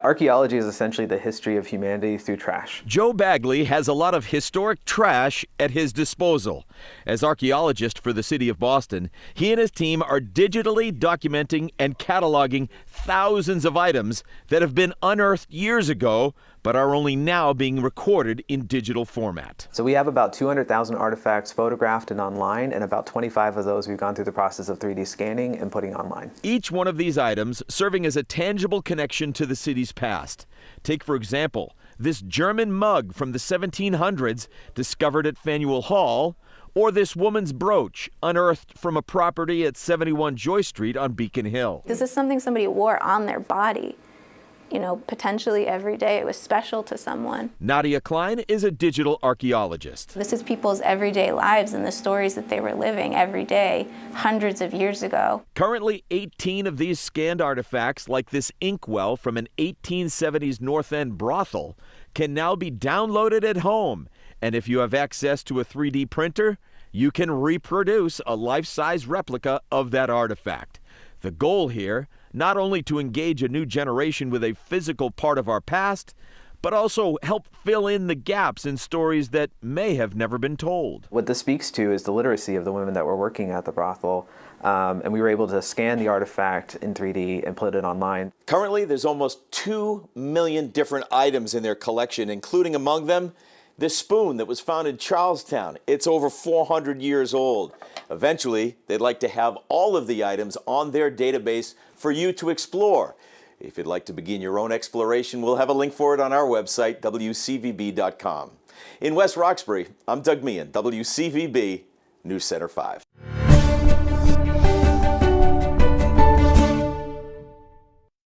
Archaeology is essentially the history of humanity through trash. Joe Bagley has a lot of historic trash at his disposal. As archaeologist for the city of Boston, he and his team are digitally documenting and cataloging thousands of items that have been unearthed years ago, but are only now being recorded in digital format. So we have about 200,000 artifacts photographed and online, and about 25 of those we've gone through the process of 3D scanning and putting online. Each one of these items serving as a tangible connection to the city's past. Take, for example, this German mug from the 1700s discovered at Faneuil Hall, or this woman's brooch unearthed from a property at 71 Joy Street on Beacon Hill. This is something somebody wore on their body, you know, potentially every day. It was special to someone. Nadia Klein is a digital archaeologist. This is people's everyday lives and the stories that they were living every day, hundreds of years ago. Currently, 18 of these scanned artifacts, like this inkwell from an 1870s North End brothel, can now be downloaded at home. And if you have access to a 3D printer, you can reproduce a life-size replica of that artifact. The goal here, not only to engage a new generation with a physical part of our past, but also help fill in the gaps in stories that may have never been told. What this speaks to is the literacy of the women that were working at the brothel, and we were able to scan the artifact in 3D and put it online. Currently, there's almost 2 million different items in their collection, including among them this spoon that was found in Charlestown. It's over 400 years old. Eventually, they'd like to have all of the items on their database for you to explore. If you'd like to begin your own exploration, we'll have a link for it on our website, WCVB.com. In West Roxbury, I'm Doug Meehan, WCVB News Center 5.